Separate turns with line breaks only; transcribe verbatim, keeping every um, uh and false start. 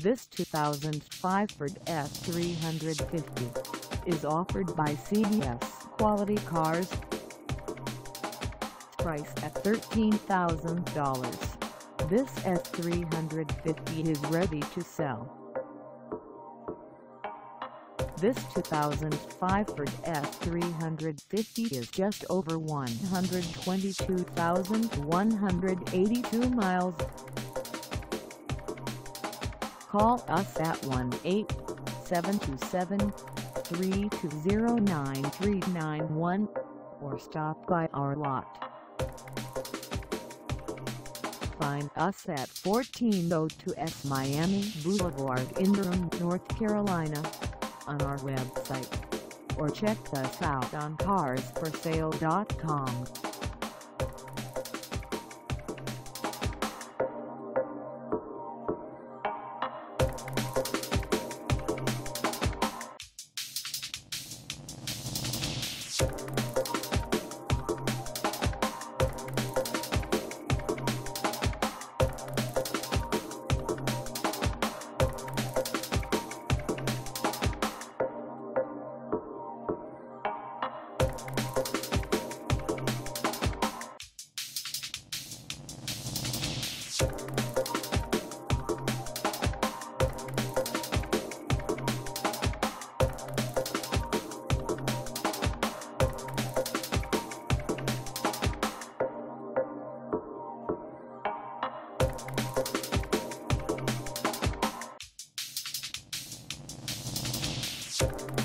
This two thousand five Ford F three fifty is offered by C B S Quality Cars. Priced at thirteen thousand dollars, this F three fifty is ready to sell. This two thousand five Ford F three fifty is just over one hundred twenty-two thousand one hundred eighty-two miles. Call us at one eight seven two seven, three two zero, nine three nine one or stop by our lot. Find us at fourteen oh two East Miami Boulevard in Durham, North Carolina, on our website, or check us out on cars for sale dot com.
You